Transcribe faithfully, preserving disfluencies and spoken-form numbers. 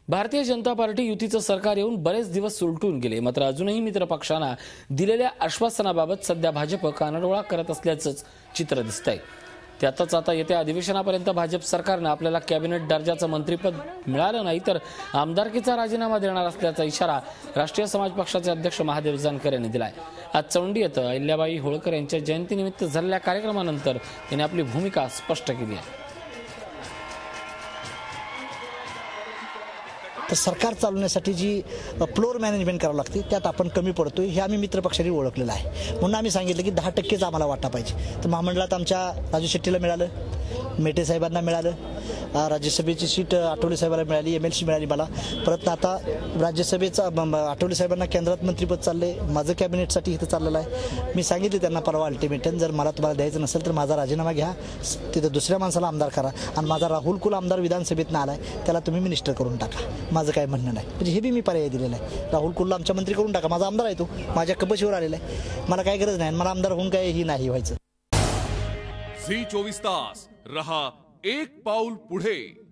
Bharatiya Janata party युतीचं सरकार येऊन बरेच दिवस सुलटून गेले, मात्र अजूनही मित्र पक्षांना दिलेल्या आश्वासनाबाबत सध्या भाजप कानडोळा करत असल्याचंच चित्र दिसतंय। त्यातच आता येत्या अधिवेशनापर्यंत भाजप सरकारने आपल्याला कॅबिनेट दर्जाचं मंत्रिपद मिळालं नाही तर आमदारकीचा राजीनामा देणार असल्याचा इशारा राष्ट्रीय समाज पक्षाचे अध्यक्ष महादेव जानकर यांनी दिलाय। आज चौंडी येथे अहिल्याबाई होळकर यांच्या जयंतीनिमित्त झालेल्या कार्यक्रमानंतर त्यांनी आपली भूमिका स्पष्ट केली आहे। तर सरकार चालवण्यासाठी जी फ्लोर मॅनेजमेंट करावं लागते त्यात आपण कमी पडतोय हे आम्ही मित्र पक्षांनी ओळखलेलं आहे। म्हणून आम्ही सांगितलं की दहा टक्केच आम्हाला वाटा पाहिजे। तर महामंडळात आमच्या राजू शेट्टीला मिळालं, मेटे साहेबांना मिळालं, राज्यसभेची सीट आठवले साहेबांना मिळाली, एम एल सी मिळाली मला। परत आता राज्यसभेचा आठवले साहेबांना केंद्रात मंत्रिपद चालले, माझं कॅबिनेटसाठी इथं चाललेलं आहे। मी सांगितले त्यांना परवा अल्टिमेटम, जर मला तुम्हाला द्यायचं नसेल तर माझा राजीनामा घ्या, तिथं दुसऱ्या माणसाला आमदार करा आणि माझा राहुल कुल आमदार विधानसभेतनं आलाय त्याला तुम्ही मिनिस्टर करून टाका। माझं काय म्हणणं नाही, म्हणजे हे बी मी पर्याय दिलेला आहे। राहुल कुलला आमच्या मंत्री करून टाका, माझा आमदार आहे, तो माझ्या कपशीवर आलेला आहे, मला काय गरज नाही, मला आमदार होऊन काय ही नाही व्हायचं। झी चोवीस तास रहा एक पाऊल पुढे।